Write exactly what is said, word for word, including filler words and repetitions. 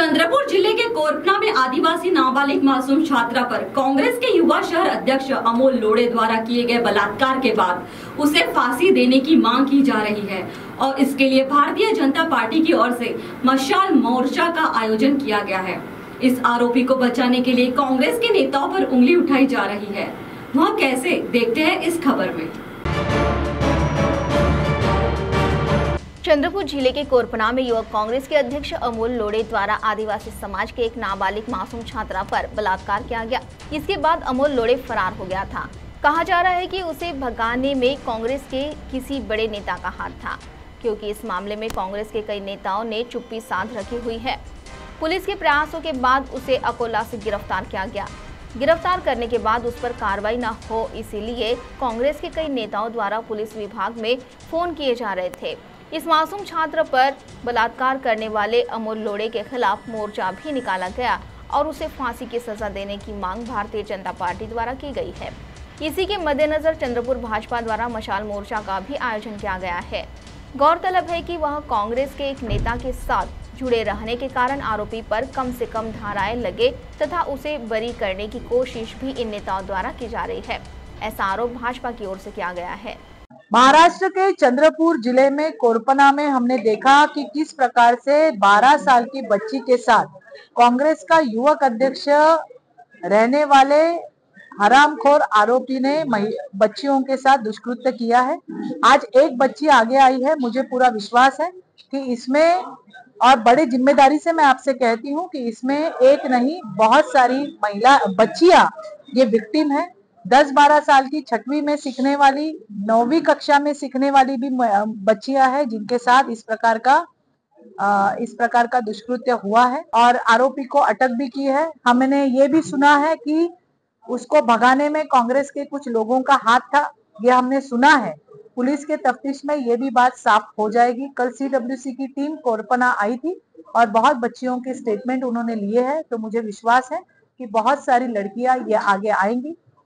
चंद्रपुर जिले के कोरपना में आदिवासी नाबालिग मासूम छात्रा पर कांग्रेस के युवा शहर अध्यक्ष अमोल लोढ़े द्वारा किए गए बलात्कार के बाद उसे फांसी देने की मांग की जा रही है और इसके लिए भारतीय जनता पार्टी की ओर से मशाल मोर्चा का आयोजन किया गया है। इस आरोपी को बचाने के लिए कांग्रेस के नेताओं पर उंगली उठाई जा रही है। वह कैसे, देखते हैं इस खबर में। चंद्रपुर जिले के कोरपना में युवक कांग्रेस के अध्यक्ष अमोल लोढ़े द्वारा आदिवासी समाज के एक नाबालिग मासूम छात्रा पर बलात्कार किया गया। इसके बाद अमोल लोढ़े फरार हो गया था। कहा जा रहा है कि उसे भगाने में कांग्रेस के किसी बड़े नेता का हाथ था, क्योंकि इस मामले में कांग्रेस के कई नेताओं ने चुप्पी साध रखी हुई है। पुलिस के प्रयासों के बाद उसे अकोला से गिरफ्तार किया गया। गिरफ्तार करने के बाद उस पर कार्रवाई न हो, इसीलिए कांग्रेस के कई नेताओं द्वारा पुलिस विभाग में फोन किए जा रहे थे। इस मासूम छात्र पर बलात्कार करने वाले अमोल लोढ़े के खिलाफ मोर्चा भी निकाला गया और उसे फांसी की सजा देने की मांग भारतीय जनता पार्टी द्वारा की गई है। इसी के मद्देनजर चंद्रपुर भाजपा द्वारा मशाल मोर्चा का भी आयोजन किया गया है। गौरतलब है कि वह कांग्रेस के एक नेता के साथ जुड़े रहने के कारण आरोपी पर कम से कम धाराएं लगे तथा उसे बरी करने की कोशिश भी इन नेताओं द्वारा की जा रही है। ऐसा आरोप भाजपा की ओर से किया गया है। महाराष्ट्र के चंद्रपुर जिले में कोरपना में हमने देखा कि किस प्रकार से बारह साल की बच्ची के साथ कांग्रेस का युवक अध्यक्ष रहने वाले हरामखोर आरोपी ने बच्चियों के साथ दुष्कृत्य किया है। आज एक बच्ची आगे आई है। मुझे पूरा विश्वास है कि इसमें, और बड़ी जिम्मेदारी से मैं आपसे कहती हूँ कि इसमें एक नहीं बहुत सारी महिला बच्चियां ये विक्टिम है। दस बारह साल की छठवीं में सीखने वाली, नौवीं कक्षा में सीखने वाली भी बच्चियां हैं जिनके साथ इस प्रकार का आ, इस प्रकार का दुष्कृत्य हुआ है और आरोपी को अटक भी की है। हमने ये भी सुना है कि उसको भगाने में कांग्रेस के कुछ लोगों का हाथ था, ये हमने सुना है। पुलिस के तफ्तीश में ये भी बात साफ हो जाएगी। कल सीडब्ल्यूसी की टीम कोरपना आई थी और बहुत बच्चियों के स्टेटमेंट उन्होंने लिए हैं, तो मुझे विश्वास है कि बहुत सारी लड़कियां ये आगे आएंगी।